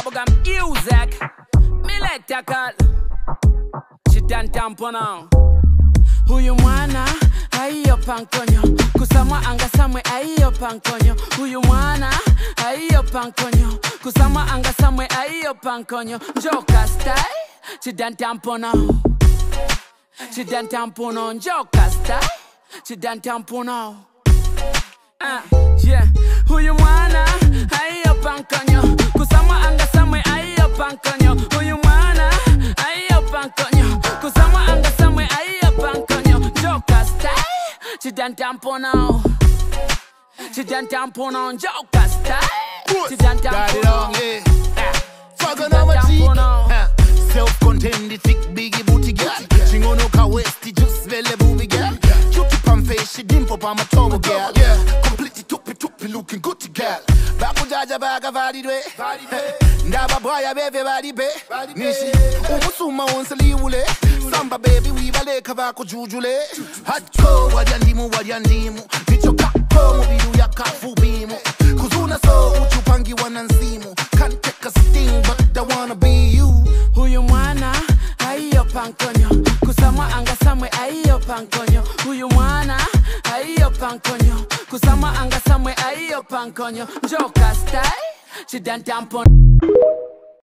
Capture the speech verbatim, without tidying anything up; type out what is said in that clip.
bubblegum music. Me like that girl. She done tampono. Huyu mwana aiyo pankonyo. Kusama anga samwe aiyo pankonyo. Huyu mwana aiyo pankonyo. Kusama anga samwe aiyo pankonyo. Njoka style. She done tampono. She done tampono. Njoka style. She done tampono. Uh, yeah. Huyu mwana aiyo pankonyo. Kusama anga samwe aiyo pankonyo. Huyu mwana aiyo pankonyo. Kusama anga samwe aiyo pankonyo. Joka style. She done tampono. She done tampono. Joka style. She done tampono. Fucking on my cheek. Self-contained, thick, biggie booty girl. She no ka waist, just belly booby girl. Cutie pan face, she dimple on my toe girl. Completely tuppy tuppy looking good to girl. Baku jaja baga vadi dwe. Ndaba boy ya baby vadi be. Nishi umusuma onsali ule. Samba baby we vale kavako jujule. Hardcore wadiandimu wadiandimu. Nicho kako mubidu ya kafu bimu. Kuzuna so uchupangi wanansimu. Can't take a sting but I wanna be you. Huyu mwana aiyo pankonyo. Kusama anga samwe aiyo pankonyo. Huyu mwana aiyo pankonyo. Kusama anga samwe aiyo pankonyo. Joka style. She done tampono.